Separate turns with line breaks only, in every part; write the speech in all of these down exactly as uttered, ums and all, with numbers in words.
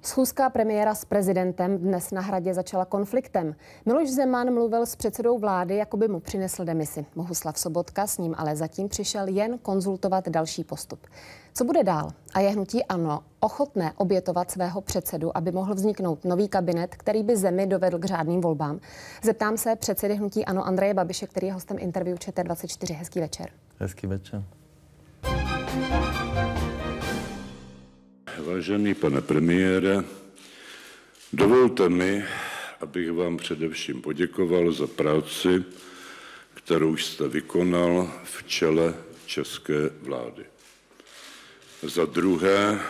Schůzka premiéra s prezidentem dnes na Hradě začala konfliktem. Miloš Zeman mluvil s předsedou vlády, jako by mu přinesl demisi. Bohuslav Sobotka s ním ale zatím přišel jen konzultovat další postup. Co bude dál? A je hnutí ANO ochotné obětovat svého předsedu, aby mohl vzniknout nový kabinet, který by zemi dovedl k řádným volbám? Zeptám se předsedy hnutí ANO Andreje Babiše, který je hostem interview Č T dvacet čtyři. Hezký večer.
Hezký večer.
Vážený pane premiére, dovolte mi, abych vám především poděkoval za práci, kterou jste vykonal v čele české vlády. Za druhé,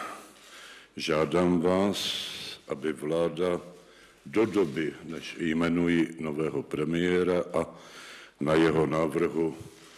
žádám vás, aby vláda do doby, než jmenuji nového premiéra a na jeho návrhu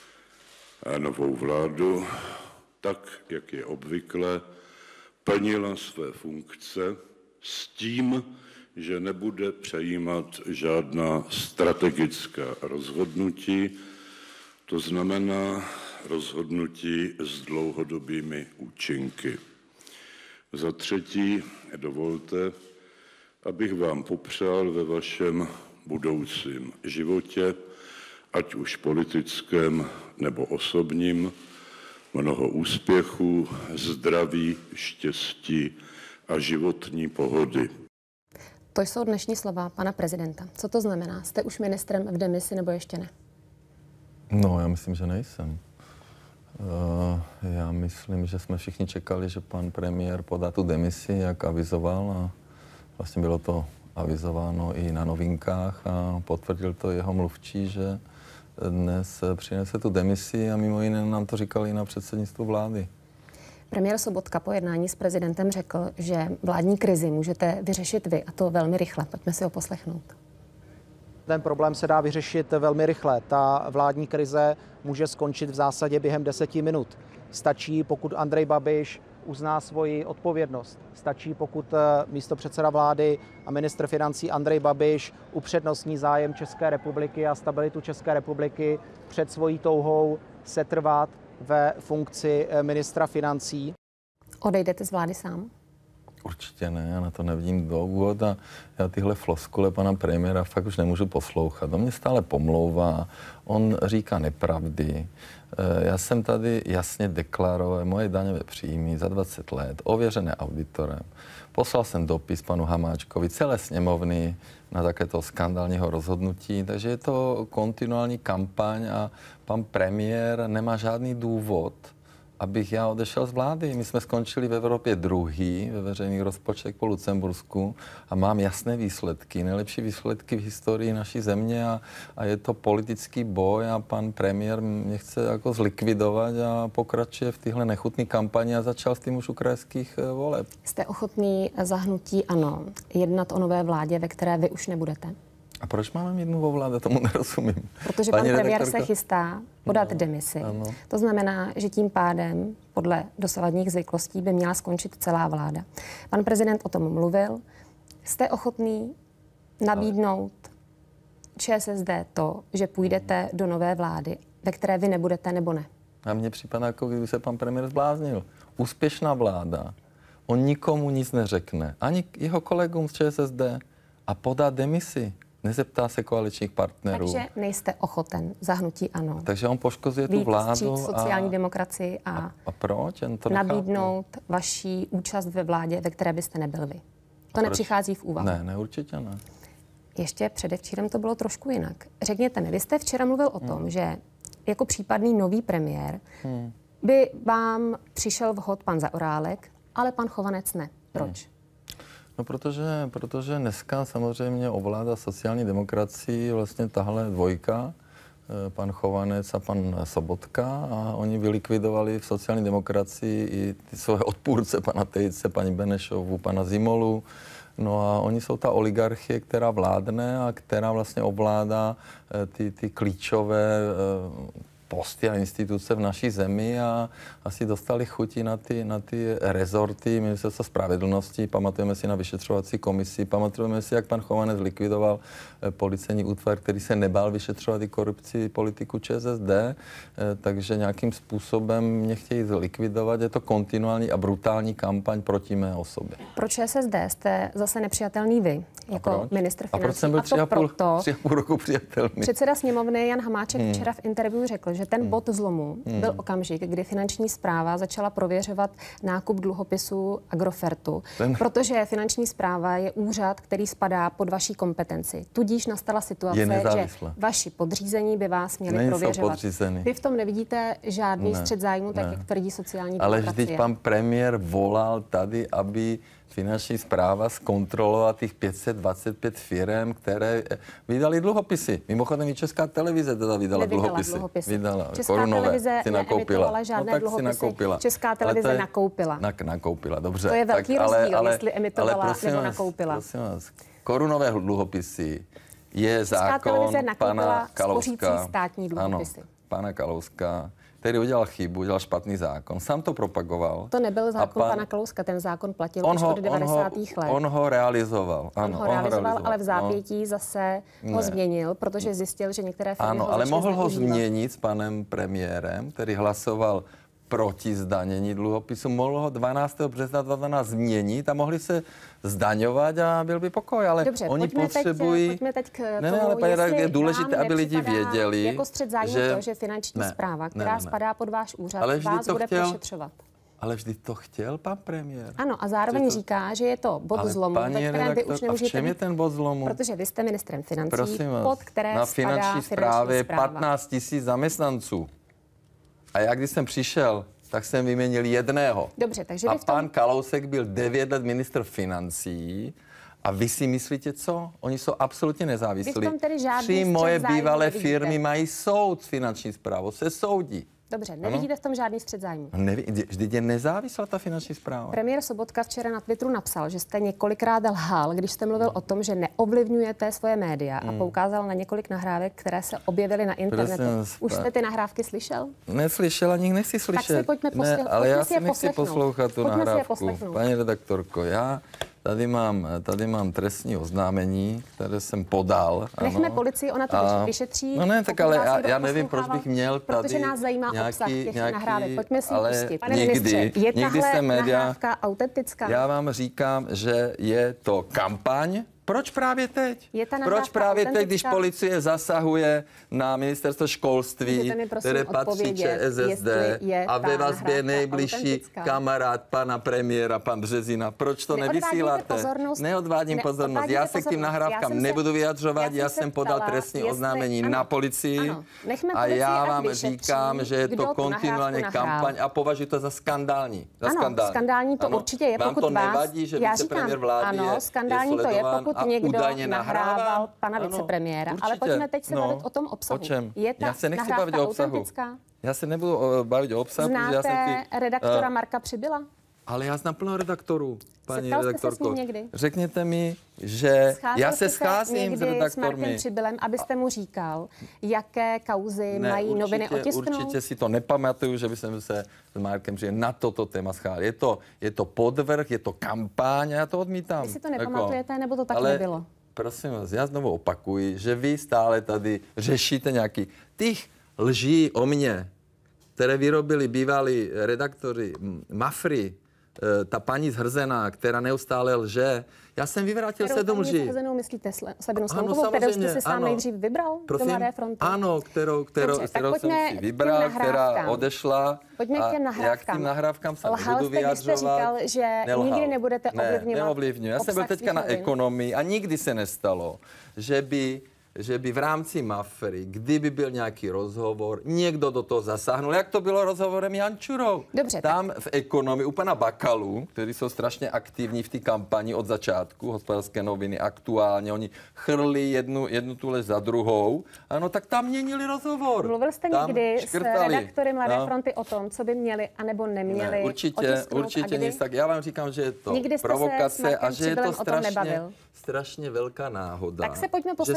novou vládu, tak, jak je obvyklé, plnila své funkce s tím, že nebude přejímat žádná strategická rozhodnutí, to znamená rozhodnutí s dlouhodobými účinky. Za třetí, dovolte, abych vám popřál ve vašem budoucím životě, ať už politickém nebo osobním, mnoho úspěchů, zdraví, štěstí a životní pohody.
To jsou dnešní slova pana prezidenta. Co to znamená? Jste už ministrem v demisi nebo ještě ne?
No, já myslím, že nejsem. Uh, já myslím, že jsme všichni čekali, že pan premiér podá tu demisi, jak avizoval, a vlastně bylo to avizováno i na novinkách a potvrdil to jeho mluvčí, že dnes přinese tu demisi a mimo jiné nám to říkali i na předsednictvu vlády.
Premiér Sobotka po jednání s prezidentem řekl, že vládní krizi můžete vyřešit vy, a to velmi rychle. Pojďme si ho poslechnout.
Ten problém se dá vyřešit velmi rychle. Ta vládní krize může skončit v zásadě během deseti minut. Stačí, pokud Andrej Babiš uzná svoji odpovědnost. Stačí, pokud místopředseda vlády a ministr financí Andrej Babiš upřednostní zájem České republiky a stabilitu České republiky před svojí touhou setrvat ve funkci ministra financí.
Odejdete z vlády sám?
Určitě ne, já na to nevidím důvod a já tyhle floskule pana premiéra fakt už nemůžu poslouchat. On mě stále pomlouvá, on říká nepravdy. Já jsem tady jasně deklaroval moje daňové příjmy za dvacet let, ověřené auditorem. Poslal jsem dopis panu Hamáčkovi, celé sněmovny na také toho skandálního rozhodnutí, takže je to kontinuální kampaň a pan premiér nemá žádný důvod, abych já odešel z vlády. My jsme skončili v Evropě druhý ve veřejných rozpočtech po Lucembursku a mám jasné výsledky, nejlepší výsledky v historii naší země a, a je to politický boj a pan premiér mě chce jako zlikvidovat a pokračuje v téhle nechutné kampani a začal s tím už u krajských voleb.
Jste ochotný za hnutí ANO jednat o nové vládě, ve které vy už nebudete?
A proč máme mít novou vládu? Tomu nerozumím.
Protože pan premiér se chystá podat no, demisi. Ano. To znamená, že tím pádem podle dosavadních zvyklostí by měla skončit celá vláda. Pan prezident o tom mluvil. Jste ochotný nabídnout ČSSD to, že půjdete do nové vlády, ve které vy nebudete, nebo ne?
A mně připadá, jako kdyby se pan premiér zbláznil. Úspěšná vláda, on nikomu nic neřekne, ani jeho kolegům z ČSSD a podá demisi. Nezeptá se koaličních partnerů.
Takže nejste ochoten za hnutí ANO.
Takže on poškozuje tu vládu.
Sociální a, demokracii a,
a, a proč? To
nabídnout vaší účast ve vládě, ve které byste nebyl vy. To
a
nepřichází v úvahu.
Ne, ne, určitě ne.
Ještě předevčírem to bylo trošku jinak. Řekněte mi, vy jste včera mluvil o tom, hmm. že jako případný nový premiér hmm. by vám přišel vhod pan Zaorálek, ale pan Chovanec ne. Proč? Hmm.
No, protože, protože dneska samozřejmě ovládá sociální demokracii vlastně tahle dvojka, pan Chovanec a pan Sobotka, a oni vylikvidovali v sociální demokracii i ty své odpůrce, pana Tejce, paní Benešovu, pana Zimolu. No a oni jsou ta oligarchie, která vládne a která vlastně ovládá ty, ty klíčové posty a instituce v naší zemi a asi dostali chuti na ty, na ty rezorty Ministerstva spravedlnosti. Pamatujeme si na vyšetřovací komisi, pamatujeme si, jak pan Chovanec likvidoval policejní útvar, který se nebál vyšetřovat i korupci politiku ČSSD, takže nějakým způsobem mě chtějí zlikvidovat. Je to kontinuální a brutální kampaň proti mé osobě.
Pro ČSSD jste zase nepřijatelný vy, jako ministr financí.
A proč jsem byl tři a půl, tři a půl roku přijatelný?
Předseda sněmovny Jan Hamáček hmm. včera v interview řekl, že ten bod zlomu hmm. byl okamžik, kdy finanční správa začala prověřovat nákup dluhopisů Agrofertu, ten... protože finanční správa je úřad, který spadá pod vaší kompetenci. Tudíž nastala situace, že vaši podřízení by vás měli
Nejsou
prověřovat.
Podřízený.
Vy v tom nevidíte žádný ne, střet zájmu, tak
ne.
jak tvrdí sociální
Ale
demokracie.
vždyť pan premiér volal tady, aby finanční správa zkontrolovala těch pět set dvacet pět firem, které vydali dluhopisy. Mimochodem i Česká televize teda vydala
Nevydala
dluhopisy.
dluhopisy.
Vydala.
Česká
korunové
televize
si nakoupila.
žádné
no, tak
dluhopisy.
si nakoupila.
Česká televize
je,
nakoupila.
Nak, nakoupila, dobře.
To je velký
tak,
rozdíl,
ale,
jestli emitovala
ale prosím
nebo
vás,
nakoupila.
Prosím vás, korunové dluhopisy je
Česká
zákon pana Kalouska.
Státní dluhopisy.
Ano, pana Kalouska, který udělal chybu, udělal špatný zákon, sám to propagoval.
To nebyl zákon pan, pana Kalouska, ten zákon platil už od devadesátých let.
On ho realizoval. Ano,
on ho realizoval, on realizoval, ale v zápětí no. zase ho
ne.
změnil, protože zjistil, že některé firmy
ano,
ho
ale mohl ho
zneužívat.
změnit s panem premiérem, který hlasoval proti zdanění dluhopisu, mohl ho dvanáctého března dvacet dvanáct změnit a mohli se zdaňovat a byl by pokoj, ale
Dobře,
oni potřebují...
Teď, pojďme teď k tomu,
ne, ne, ale paní, je důležité, aby lidi věděli,
jako střet zájmu
že...
to, že finanční
ne,
správa, která
ne, ne, ne.
spadá pod váš úřad,
ale
vás bude
chtěl,
prošetřovat.
Ale vždy to chtěl pan premiér.
Ano, a zároveň to... říká, že je to bod
ale
zlomu, ve kterém redaktor, vy už nemůžete...
A v čem je ten bod zlomu?
Protože vy jste ministrem financí,
Prosím vás,
pod které
na
spadá
finanční správě je
správa.
patnáct tisíc zaměstnanců. A já, když jsem přišel, tak jsem vyměnil jedného.
Dobře, takže
a
vy v tom...
pan Kalousek byl devět let ministr financí. A vy si myslíte, co? Oni jsou absolutně nezávislí.
Vy v tom tedy žádný
Tři moje bývalé
nevidíte.
firmy mají soud s finanční správou, se soudí.
Dobře, nevidíte ano? v tom žádný střet zájmu.
Neví, vždyť je nezávislá ta finanční správa.
Premiér Sobotka včera na Twitteru napsal, že jste několikrát lhal, když jste mluvil o tom, že neovlivňujete svoje média a poukázal na několik nahrávek, které se objevily na internetu. Už jste ty nahrávky slyšel?
Neslyšel, ani nechci slyšet.
Tak si pojďme posle-
ne, ale já si nechci
poslechnout.
poslouchat tu
Pojďme
nahrávku. Paní redaktorko, já tady mám, tady mám trestní oznámení, které jsem podal.
Nechme
ano.
policii, ona to
a...
vyšetří.
No ne, tak ale já, já nevím, proč bych měl tady
protože nás zajímá
nějaký,
obsah těch
nějaký,
nahrávek. Pojďme si
ale
pustit. Pane
nikdy,
ministře, je
nikdy
tahle
se média,
nahrávka autentická?
Já vám říkám, že je to kampaň. Proč právě teď? Proč právě teď, když policie zasahuje na ministerstvo školství, které patří ČSSD a ve vazbě je nejbližší autentická. Kamarád pana premiéra, pan Březina. Proč to nevysíláte?
Pozornost.
Neodvádím
ne,
pozornost. Já se k tím nahrávkám nebudu vyjadřovat. Já, já jsem podal ptala, trestní jestli, oznámení ano, na policii ano, a já vám vyšetří, říkám, že je to kontinuálně kampaň a považuji to za skandální. Za
ano,
skandální.
skandální to
ano.
určitě je,
pokud
vám to
vás,
nevadí,
že
já
vicepremiér vlády
ano,
je,
skandální
je
to je, pokud někdo nahrával pana
ano,
vicepremiéra.
určitě.
Ale pojďme teď se
no,
bavit o tom obsahu.
O čem?
Je ta
já se nechci bavit o obsahu.
Autentická?
Já se nebudu bavit o obsahu.
Znáte
já jsem ty,
redaktora
uh,
Marka Přibyla?
Ale já znám plno redaktorů, paní
Setkal
redaktorko.
jste se s ním někdy?
Řekněte mi, že
Scházel
já se
se
scházím s redaktormi.
s Markem Přibylem, abyste mu říkal, jaké kauzy
ne,
mají
určitě,
noviny otisknout?
Určitě si to nepamatuju, že bych se s Markem Přibylem na toto téma scházel. Je to, je to podvrh, je to kampaň a já to odmítám.
Vy si to nepamatujete, nebo to tak
ale,
nebylo?
Prosím vás, já znovu opakuji, že vy stále tady řešíte nějaký těch lží o mně, které vyrobili bývalí redaktory Mafry, ta paní Zhrzená, která neustále lže. Já jsem vyvrátil
kterou
sedm lží.
Zhrzenou myslíte Sabinu Slonkovou, kterou jste si sám
ano.
nejdřív vybral
Prosím?
do Mladé fronty?
Ano, kterou, kterou,
Dobře,
kterou jsem si vybral, která odešla.
Pojďme k těm nahrávkám.
Jak tím nahrávkám se
Lhal
nebudu vyjadřovat.
jste, říkal, že
Nelhal.
nikdy nebudete ovlivňovat.
Ne, neovlivňuji. Já jsem byl teďka na ekonomii a nikdy se nestalo, že by že by v rámci Mafry, kdyby byl nějaký rozhovor, někdo do toho zasáhnul, jak to bylo rozhovorem Jančurou.
Dobře,
tam
tak.
v ekonomii u pana Bakalu, kteří jsou strašně aktivní v té kampani od začátku, Hospodářské noviny, Aktuálně, oni chrli jednu, jednu tu lež za druhou, ano, tak tam měnili rozhovor.
Mluvil jste
tam
někdy
škrtali.
s redaktory Mladé
no.
fronty o tom, co by měli anebo neměli
ne, určitě, určitě nic, tak já vám říkám, že je to nikdy provokace a že je to strašně, strašně velká náhoda.
Tak se pojďme poslechnout ještě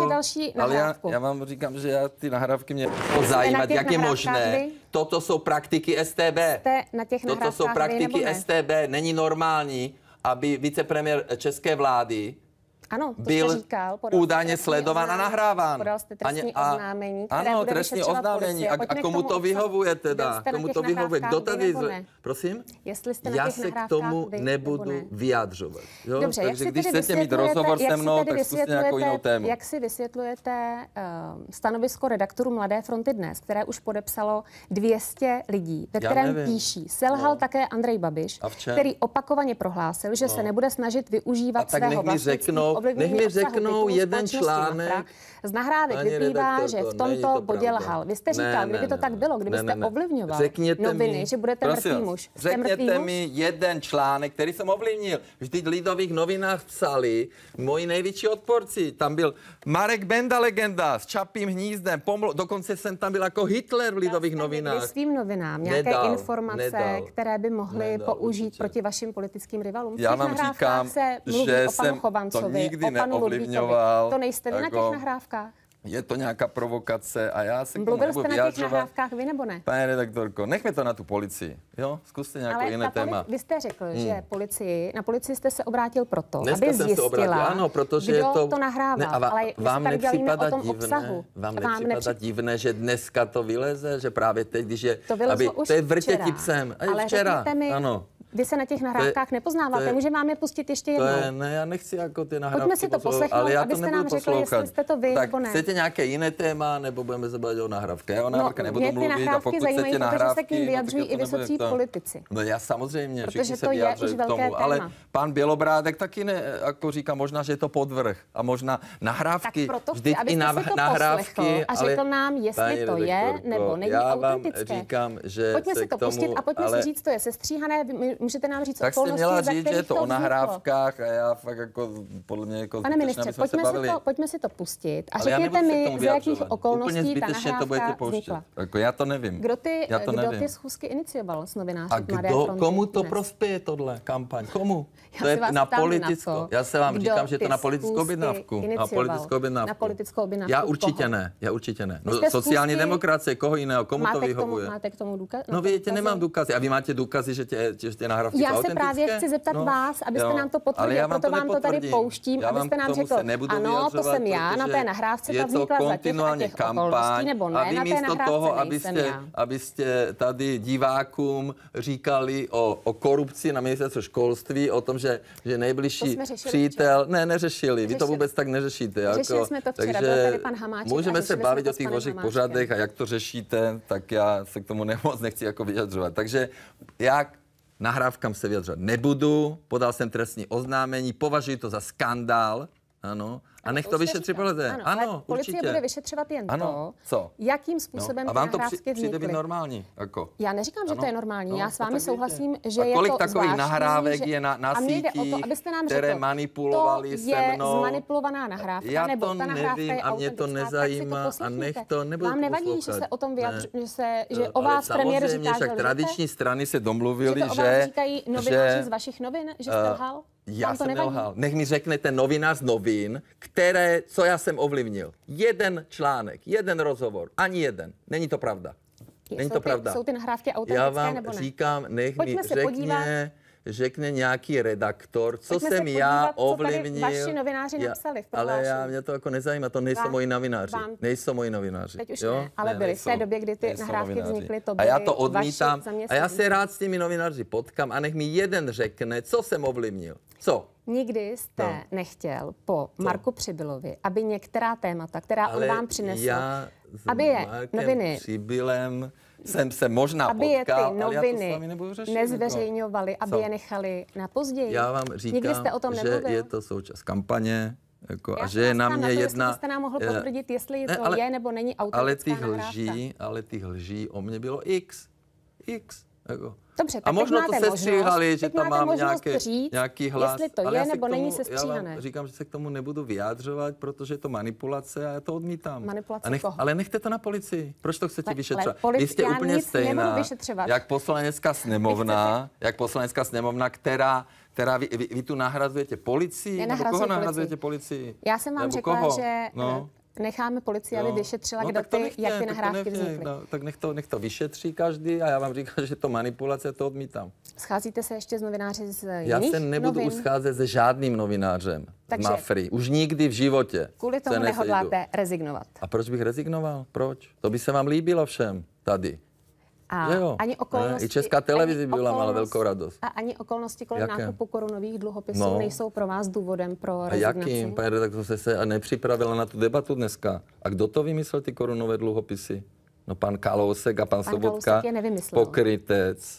ještě další
Ale
nahrávku.
já, já vám říkám, že já ty nahrávky mě zajímat, jak je možné.
Vy?
Toto jsou praktiky S T B.
Jste na těch
Toto jsou praktiky S T B. Není normální, aby vicepremiér české vlády
ano, to
byl
říkal,
údajně sledován a nahráván.
Podal jste trestní
a,
oznámení, které
ano,
bude
trestní
vyšetřovat
oznámení.
policie.
A, a komu to vyhovuje teda? Komu to vyhovuje? Kdo tady... Z... Prosím?
Jestli jste na
Já
těch
se k
nahrávkách
tomu
vy,
nebudu
ne?
vyjadřovat. Jo?
Dobře,
takže
jak si
když
tedy
chcete mít rozhovor se mnou, tak zkuste nějakou jinou tému.
Jak si vysvětlujete uh, stanovisko redaktorů Mladé fronty Dnes, které už podepsalo dvě stě lidí, ve kterém píší, selhal no. také Andrej Babiš, který opakovaně prohlásil, že no. se nebude snažit využívat svého vlastnictví, ovlivnění obsahu jeden článek z nahrávek vyplývá, že v tomto bodě lhal. Vy jste říkal, kdyby to tak bylo, kdybyste ovlivňoval noviny, že budete mrtvý muž.
Řekněte mi jeden článek, který jsem ovlivnil. Vždyť v Lidových novinách psali moji největší odporci. Tam byl Marek Benda, legenda, s Čapím hnízdem. Poml- dokonce jsem tam byl jako Hitler v Lidových novinách.
Svým novinám nějaké nedal, informace, nedal, které by mohly nedal, použít určitě. Proti vašim politickým rivalům.
Já vám říkám,
se že jsem
to nikdy neovlivňoval.
To nejste vy jako... na těch nahrávkách?
Je to nějaká provokace a já se k tomu
Mluvil
nebudu
jste
vyjadřovat.
na těch nahrávkách vy nebo ne?
Pane redaktorko, nechme to na tu policii, jo? Zkuste nějaké
ale
jiné téma.
Poli- vy jste řekl, hmm. že policii, na policii jste se obrátil proto,
Dneska
aby zjistila,
ano, protože
kdo
je to,
to nahrával.
Ne, a va,
ale
vám nepřipadá divné,
obsahu.
vám nepřipadá nepři... divné, že dneska to vyleze, že právě teď, když je,
to
aby,
už
to je vrtěti psem. A
ale
včera,
mi,
ano.
Vy se na těch nahrávkách
to je,
nepoznáváte, můžeme vám je pustit ještě jednou.
To je, ne, já nechci jako ty nahrávky.
Pojďme si to poslechnout,
ale já to
abyste nám řekli, jestli jste to vy
tak
nebo ne.
Chcete nějaké jiné téma, nebo budeme se bavit o nahrávce? Já o nahrávce
no,
nebudu mluvit a pokud chcete nahrávky,
protože se k ním vyjadřují i vysocí politici.
No já samozřejmě,
protože to je už velké téma.
Ale pan Bělobrádek taky ne, jako říká, možná, že je to podvrh a možná nahrávky,
vždyť i nahrávky. A řekl nám, jestli to je nebo není autentické. Pojďme si to pustit a pojďme si říct, to je sestříhané, můžete nám říct
jste měla říct, že je to o nahrávkách a já fakt jako podle mě jako
Pane ministře, pojďme si, to, pojďme si to pustit a ale řekněte mi, z jakých okolností ta nahrávka vznikla.
Jako já to nevím.
Kdo ty,
já to
kdo
nevím.
ty schůzky inicioval s novináři
a
Mladé
kdo,
fronty?
Komu to
dnes?
prospěje tohle kampaň? Komu?
Já
to je na
politickou.
Na já se vám říkám, že je to na politickou objednávku. Na politickou objednávku.
Na politickou objednávku.
Já určitě ne. Já určitě ne. No, sociální demokracie, koho jiného, komu to vyhovuje?
Máte k tomu důkaz?
No víte, nemám důkazy. A vy máte důkazy, že ty nahrávky jsou autentické?
Já se právě chci zeptat no, vás, abyste jo, nám to potvrdil, proto vám to tady pouštím, já abyste nám řekl, ano, to jsem já, na té nahrávce ta vznikla za těch a těch okolností, nebo ne, na té nahrávce toho,
abyste, abyste tady divákům říkali o, o korupci na ministerstvu školství, o tom, že, že nejbližší přítel, ne, neřešili, vy to vůbec tak neřešíte. Jako,
řešili jsme to včera, takže byl tady pan Hamáček
můžeme se bavit o těch vašich pořadech a jak to řešíte, tak já se k tomu nemoc nechci jako vyjadřovat. Takže jak nahrávkám se vyjadřovat nebudu, podal jsem trestní oznámení, považuji to za skandál, ano, a nech to vyšetří policie.
Ano,
ano
ale policie
určitě.
bude vyšetřovat jen
ano,
to,
co?
jakým způsobem
no, a vám
ty nahrávky
to při, přijde být
vznikly.
normální? Jako.
Já neříkám, že
ano,
to je normální.
no,
Já s vámi
tak
souhlasím, že
a
je
kolik
to
takových
zvláštní,
nahrávek
že...
je na, na sítích, které
řekl,
manipulovali se mnou?
To je zmanipulovaná nahrávka,
já
nebo
to
ta nahrávka
nevím
je
a mě to nezajímá a nech to nebudu
Vám nevadí, že se o tom vyjadřuje, že, se, že o vás premiér říká, že
však tradiční strany se domluvili, že...
Že to o vás říkají novináři z vašich novin, že jste lhal?
Já jsem nelhal. Nech mi řeknete novinář z novin, které, co já jsem ovlivnil. Jeden článek, jeden rozhovor, ani jeden. Není to pravda. Není to
ty,
pravda.
Jsou ty nahrávky autentické
já vám
nebo ne?
říkám, nech
Pojďme
mi
se
řekně,
podívat.
řekne nějaký redaktor, co
Pojďme
jsem
podívat,
já
co
ovlivnil.
vaši novináři
já,
napsali v
ale já, mě to jako nezajímá, to nejsou vám, moji novináři. Vám, nejsou moji novináři.
Teď už
jo?
ne, ale
ne,
byli
nejsou,
v té době, kdy ty nahrávky novináři. Vznikly, to byly
a já to odmítám. A já
se
se rád s těmi novináři potkám a nech mi jeden řekne, co jsem ovlivnil. Co?
Nikdy jste no. nechtěl po Co? Marku Přibylovi, aby některá témata, která ale on vám přinesl,
já
aby je
Markem
noviny
Přibylem jsem se možná
aby
potkal,
je ty noviny
řešit,
nezveřejňovaly, aby
Co?
je nechali na později.
Já vám říkám,
jste o tom
že
nemluvil?
je to součást kampaně. Jako, a že
je
na mě
na to,
jedna...
Jste nám mohl potvrdit, jestli to
ale,
je nebo není autentická
ale těch lží, ale těch lží o mě bylo X. X. Jako.
Dobře, tak
a možno to se stříhali, že tam mám nějaké,
říct,
nějaký hlas.
Jestli to
ale
je, nebo
tomu,
není se stříhané.
Já vám říkám, že se k tomu nebudu vyjádřovat, protože je to manipulace a já to odmítám.
Manipulace
nech,
koho?
Ale nechte to na policii. Proč to chcete
ale,
vyšetřovat?
Ale
Vy jste úplně stejná, jak poslanecká sněmovna, jak poslanecká sněmovna, která která vy, vy, vy tu nahrazujete policii? Nebo koho nahrazujete policii?
Já jsem vám
nebo
řekla,
koho?
že
No.
necháme policii, aby vyšetřila,
no,
kdo ty,
nechtě,
jak ty nahrávky vznikly.
No, tak nech to, nech to vyšetří každý a já vám říkám, že to manipulace, to odmítám.
Scházíte se ještě s novináři z jiných
Já se nebudu
novin?
scházet se žádným novinářem
Takže
z Mafry. Už nikdy v životě.
Kvůli tomu nehodláte rezignovat.
A proč bych rezignoval? Proč? To by se vám líbilo všem tady.
A
jo,
ani okolnosti,
I Česká televize byla mala velkou radost.
A ani okolnosti kolem
Jaké?
nákupu korunových dluhopisů
no.
nejsou pro vás důvodem pro
a
rezignaci?
A jakým? Pane redaktor, jste se nepřipravila na tu debatu dneska. A kdo to vymyslel, ty korunové dluhopisy? No pan Kalousek a pan, pan Sobotka, pokrytec,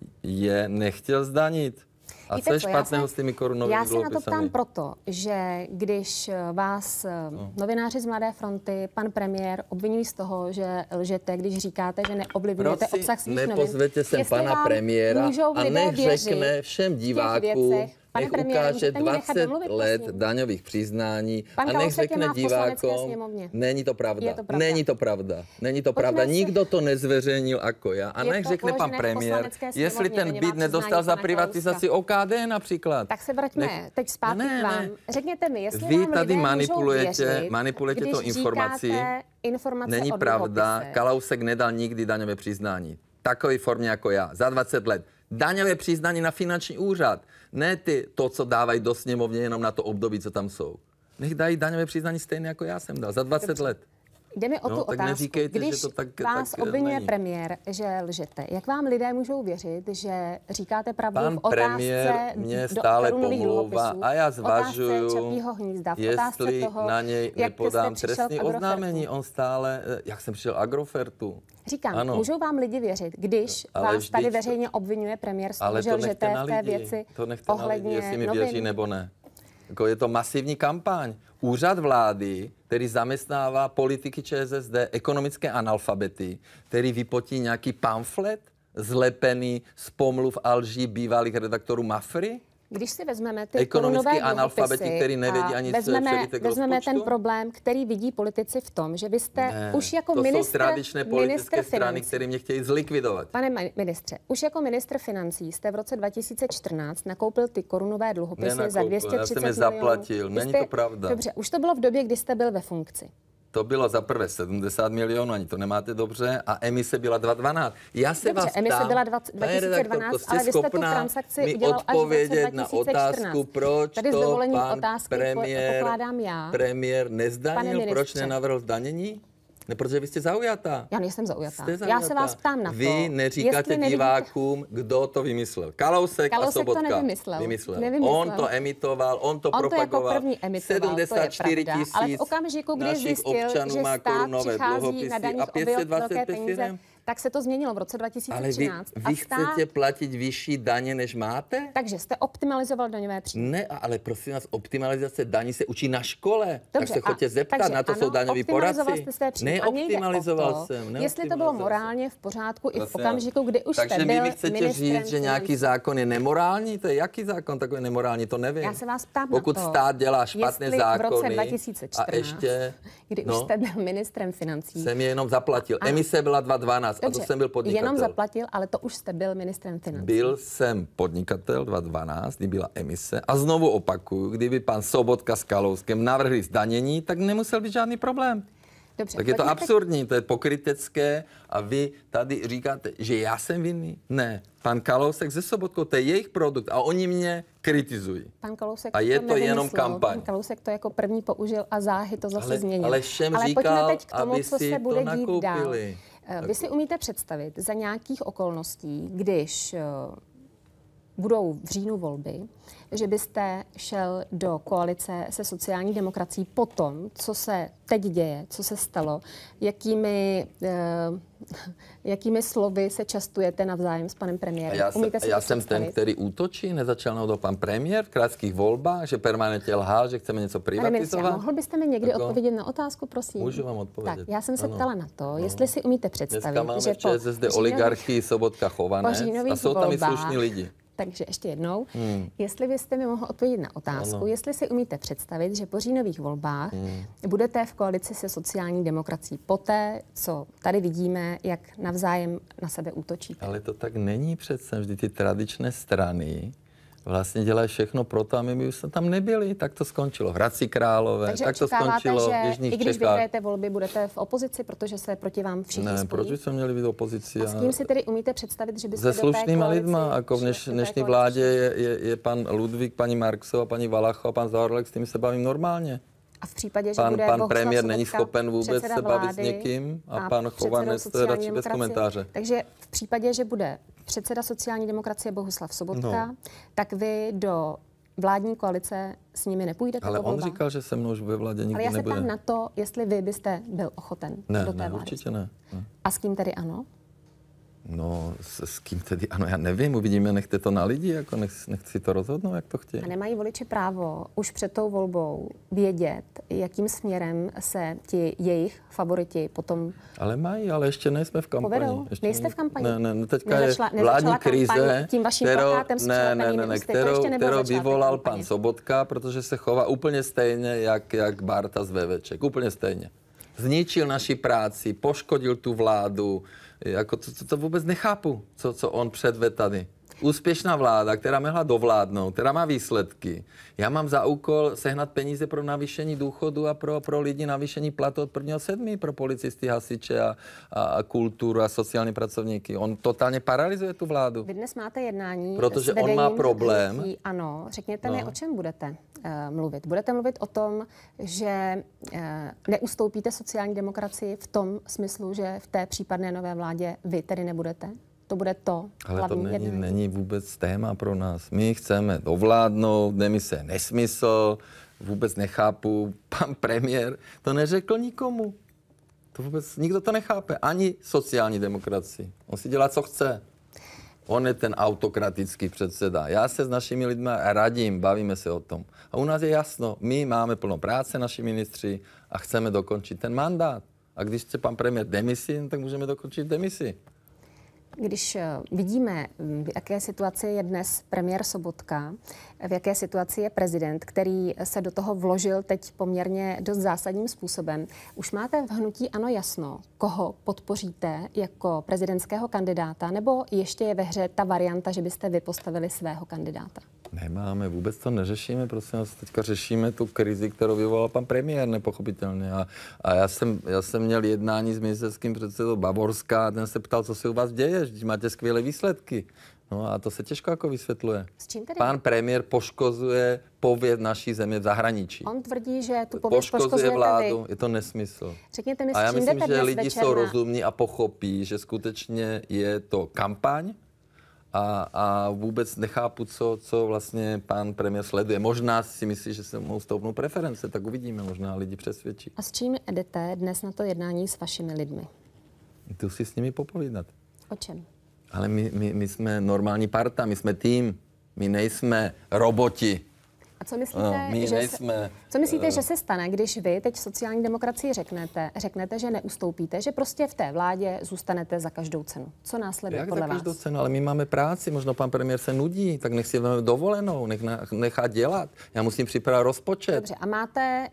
je nechtěl zdanit. A
Víte
co je
co,
špatného
se,
s těmi korunovými
Já se
dluhopisami?
na to ptám proto, že když vás no. novináři z Mladé fronty, pan premiér, obvinují z toho, že lžete, když říkáte, že neovlivňujete obsah svých novin.
Nepozvěte sem pana premiéra a nech řekne všem divákům,
Pane
nech
premiére,
ukáže dvacet let daňových přiznání
Pan
a nech řekne divákům, není to pravda.
to pravda.
Není to pravda. Není to pravda. Si... Nikdo to nezveřejnil jako já. A nech řekne pan premiér, jestli ten byt nedostal za privatizaci O K D například.
Tak se vraťme nech... teď zpátky
ne,
k vám.
Ne.
Řekněte mi, jestli
Vy
vám
tady
lidé
manipulujete,
věřit,
manipulujete to informací. Není pravda. Kalousek nedal nikdy daňové přiznání. Takové formě jako já. Za dvacet let. Daňové přiznání na finanční úřad. Ne ty, to, co dávají do sněmovny jenom na to období, co tam jsou. Nech dají daňové přiznání stejně jako já jsem dal. Za dvacet Dobře. let.
Jde mi o
no,
tu
tak
otázku.
Neříkejte,
Když
že to tak,
vás
tak
obvinuje
není.
premiér, že lžete, jak vám lidé můžou věřit, že říkáte pravdu
Pan
v otázce
premiér mě stále pomlouvá a já zvažuju,
hnízda, v
jestli
toho,
na něj nepodám trestní oznámení. On stále, jak jsem přišel Agrofertu.
Říkám,
ano.
Můžou vám lidi věřit, když ale vás vždyť, tady veřejně obvinuje premiér z toho, že lžete v té věci
to nechte
ohledně
na lidi, jestli mi
novin.
věří nebo ne. Jako je to masivní kampaň. Úřad vlády, který zaměstnává politiky ČSSD, ekonomické analfabety, který vypotí nějaký pamflet zlepený z pomluv a lží bývalých redaktorů Mafry?
Když si vezmeme ty
ekonomický analfabeti, který nevědí ani
vezmeme,
co je
vezmeme ten problém, který vidí politici v tom, že vy jste
ne,
už jako
to
ministr,
jsou tradičné politické strany, které mě chtějí zlikvidovat.
Pane ministře, už jako ministr financí jste v roce dva tisíce čtrnáct nakoupil ty korunové dluhopisy
Nenakoupil,
za dvě stě třicet milionů.
Já jsem je zaplatil, není
jste,
to pravda.
Dobře, už to bylo v době, kdy jste byl ve funkci.
To bylo za prvé sedmdesát milionů, ani to nemáte dobře, a emise byla dva tisíce dvanáct. Já se
dobře,
vás
emise
ptám,
byla dva tisíce dvanáct, ale vy jste tu transakci
mi
udělal až v roce
odpovědět
dva tisíce čtrnáct.
na otázku, proč
Tady
to pan
otázky
premiér,
pokládám já.
premiér nezdanil, proč nenavrhl zdanění? Ne, protože vy jste zaujatá.
Já nejsem zaujatá.
zaujatá.
Já se vás ptám na to.
Vy neříkáte divákům, kdo to vymyslel. Kalousek,
Kalousek
a Sobotka.
To nevymyslel.
Vymyslel.
nevymyslel.
On to emitoval, on to
on
propagoval.
To jako první emitoval,
sedmdesát čtyři
to je pravda. Ale v okamžiku, kdy zjistil, že stát přichází na daních o velké peníze, tak se to změnilo v roce dva tisíce třináct.
Ale vy, vy stát... chcete platit vyšší daně, než máte?
Takže jste optimalizoval daňové příjmy.
Ne, ale prosím vás, optimalizace daní se učí na škole.
Dobře,
tak se chodě zeptat,
takže,
na to
ano,
jsou daňoví poradci.
Neoptimalizoval
jsem.
Jestli to bylo morálně v pořádku i v okamžiku, kdy už jste byl
vy chcete říct, že nějaký zákon je nemorální? To je jaký zákon takový nemorální? To nevím.
Já se vás ptám
Pokud
na to,
stát dělá špatné zákony
v roce dva tisíce čtrnáct,
a ještě,
kdy už jste byl ministrem financí.
Jsem je jenom zaplatil. Emise byla dva tisíce dvanáct a to jsem byl podnikatel.
Jenom zaplatil, ale to už jste byl ministrem financí.
Byl jsem podnikatel dva tisíce dvanáct, kdy byla emise. A znovu opakuju, kdyby pan Sobotka s Kalouskem navrhli zdanění, tak nemusel být žádný problém.
Dobře,
tak je to absurdní, to je pokrytecké a vy tady říkáte, že já jsem vinný. Ne, pan Kalousek se Sobotkou, to je jejich produkt a oni mě kritizují.
Pan Kalousek
a je to, to jenom kampaň.
Pan Kalousek to jako první použil a záhy to zase
ale,
změnil.
Ale všem
ale
říkal,
teď k tomu,
aby
co
si
se bude
to
dít
nakoupili.
Dál. Vy si umíte představit za nějakých okolností, když budou v říjnu volby, že byste šel do koalice se sociální demokracií po tom, co se teď děje, co se stalo, jakými, eh, jakými slovy se častujete navzájem s panem premiérem?
Já, se, já jsem ten, který útočí, nezačal na to pan premiér v krátských volbách, že permanentně lhá, že chceme něco privatizovat.
Pane mohl byste mi někdy
Tako?
odpovědět na otázku, prosím?
Můžu vám odpovědět.
Tak, já jsem se
ano.
ptala na to,
no.
jestli si umíte představit,
Dneska máme
že
v ČSSD oligarchii Sobotka Chovanec a jsou tam i slušní lidi.
Takže ještě jednou,
hmm.
jestli byste mi mohl odpovědět na otázku, ano. jestli si umíte představit, že po říjnových volbách hmm. budete v koalici se sociální demokracií poté, co tady vidíme, jak navzájem na sebe útočíte.
Ale to tak není přece. Vždy ty tradičné strany vlastně dělají všechno pro to, aby my jsme tam nebyli. Tak to skončilo v Hradci Králové,
takže
tak to skončilo v Jižních
i když
Čechách.
vyhrajete volby, budete v opozici, protože se proti vám všichni
Ne,
spojí?
proč bychom měli být opozici?
A s kým si tedy umíte představit, že byste
Se slušnýma lidma, jako v dneš, dnešní vládě je, je, je pan Ludvík, paní Marksová, paní Valachová, pan Zaorálek, s tím se bavím normálně.
A v případě, že
pan,
bude
pan
Bohuslav
premiér
Sobotka,
není schopen vůbec se bavit s někým a, a pan Chovanec to je radši bez komentáře.
Takže v případě, že bude předseda sociální demokracie Bohuslav Sobotka, no. tak vy do vládní koalice s nimi nepůjdete?
Ale on
volba?
říkal, že se mnou už ve vládě nikdy
nebude. Ale já se
nebude.
ptám na to, jestli vy byste byl ochoten
ne,
do té
ne,
vlády.
určitě ne, ne.
A s kým tedy ano?
No, s, s kým tedy? Ano, já nevím, uvidíme, nechte to na lidi, jako nech, nech si to rozhodnou, jak to chtějí.
A nemají voliči právo už před tou volbou vědět, jakým směrem se ti jejich favoriti potom
Ale mají, ale ještě nejsme v kampani.
Povedou?
Ještě
Nejste v kampani?
Ne, ne, teďka
nezačala,
je vládní krize,
tím vaším
kterou,
plakátem s
ne, ne, ne, ne, kterou, kterou vyvolal
kampaně.
pan Sobotka, protože se chová úplně stejně, jak, jak Barta z Veveček. Úplně stejně. Zničil naši práci, poškodil tu vládu. Jako to, to, to vůbec nechápu, co, co on předvedl tady. Úspěšná vláda, která mohla dovládnout, která má výsledky. Já mám za úkol sehnat peníze pro navýšení důchodu a pro, pro lidi navýšení platu od prvního sedmi pro policisty, hasiče a, a, a kulturu a sociální pracovníky. On totálně paralyzuje tu vládu.
Vy dnes máte jednání
protože
s
on má
vedením
problém.
hnutí. Ano, řekněte
no.
mi, o čem budete uh, mluvit. Budete mluvit o tom, že uh, neustoupíte sociální demokracii v tom smyslu, že v té případné nové vládě vy tedy nebudete? To bude to
Ale to není,
jednání.
není vůbec téma pro nás. My chceme dovládnout, demise je nesmysl, vůbec nechápu. Pan premiér to neřekl nikomu. To vůbec nikdo to nechápe. Ani sociální demokracii. On si dělá, co chce. On je ten autokratický předseda. Já se s našimi lidmi radím, bavíme se o tom. A u nás je jasno, my máme plno práce, naši ministři, a chceme dokončit ten mandát. A když chce pan premiér demisi, tak můžeme dokončit demisi.
Když vidíme, v jaké situaci je dnes premiér Sobotka, v jaké situaci je prezident, který se do toho vložil teď poměrně dost zásadním způsobem, už máte v hnutí ANO jasno, koho podpoříte jako prezidentského kandidáta, nebo ještě je ve hře ta varianta, že byste vy postavili svého kandidáta?
Nemáme, vůbec to neřešíme, prosím vás, teďka řešíme tu krizi, kterou vyvolal pan premiér, nepochopitelně. A, a já, jsem, já jsem měl jednání s ministerským předsedou Bavorska a ten se ptal, co se u vás děje, že máte skvělé výsledky. No a to se těžko jako vysvětluje.
S čím tedy?
Pan premiér poškozuje pověst naší země v zahraničí.
On tvrdí, že tu pověst
poškozuje
poškozujete
vládu,
vy.
je to nesmysl.
Řekněte mi, s
a já
čím
myslím,
jdete
že
dnes
lidi
večer
jsou
na...
rozumní a pochopí, že skutečně je to kampaň, A, a vůbec nechápu, co, co vlastně pan premiér sleduje. Možná si myslí, že se mohou stoupnout preference, tak uvidíme, možná lidi přesvědčí.
A s čím jdete dnes na to jednání s vašimi lidmi?
Tu si s nimi popovídat.
O čem?
Ale my, my, my jsme normální parta, my jsme tým, my nejsme roboti.
A co myslíte,
No, my
že,
nejsme,
se, co myslíte,
uh,
že se stane, když vy teď sociální demokracii řeknete, řeknete, že neustoupíte, že prostě v té vládě zůstanete za každou cenu? Co následuje
Jak
podle
za každou
vás?
cenu? Ale my máme práci, možná pan premiér se nudí, tak nech si vezme dovolenou, nech nechá dělat. Já musím připravit rozpočet.
Dobře, a máte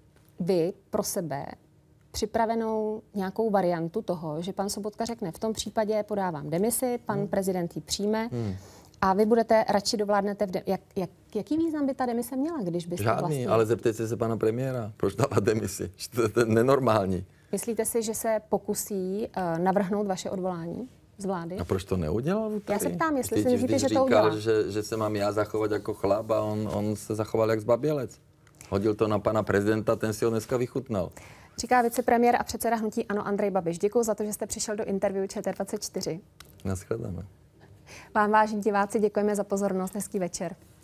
vy pro sebe připravenou nějakou variantu toho, že pan Sobotka řekne, v tom případě podávám demisi, pan hmm. prezident ji přijme, hmm. a vy budete radši dovládnete v de- jak, jak, jaký význam by ta demise měla, když byste
Žádný,
vlastně...
ale zeptejte se pana premiéra, proč dává demisi. To je nenormální.
Myslíte si, že se pokusí uh, navrhnout vaše odvolání z vlády?
A proč to neudělal? Tady?
Já se ptám, jestli
Vždyť,
si myslíte,
vždyť
že to
říkal,
udělá.
že, že se mám já zachovat jako chlap a on, on se zachoval jak zbabělec. Hodil to na pana prezidenta, ten si ho dneska vychutnal.
Říká vicepremiér a předseda hnutí ANO Andrej Babiš. Děkuji za to, že jste přišel do interview Č T dvacet čtyři.
Naschledanou.
Vám, vážení diváci, děkujeme za pozornost. Hezký večer.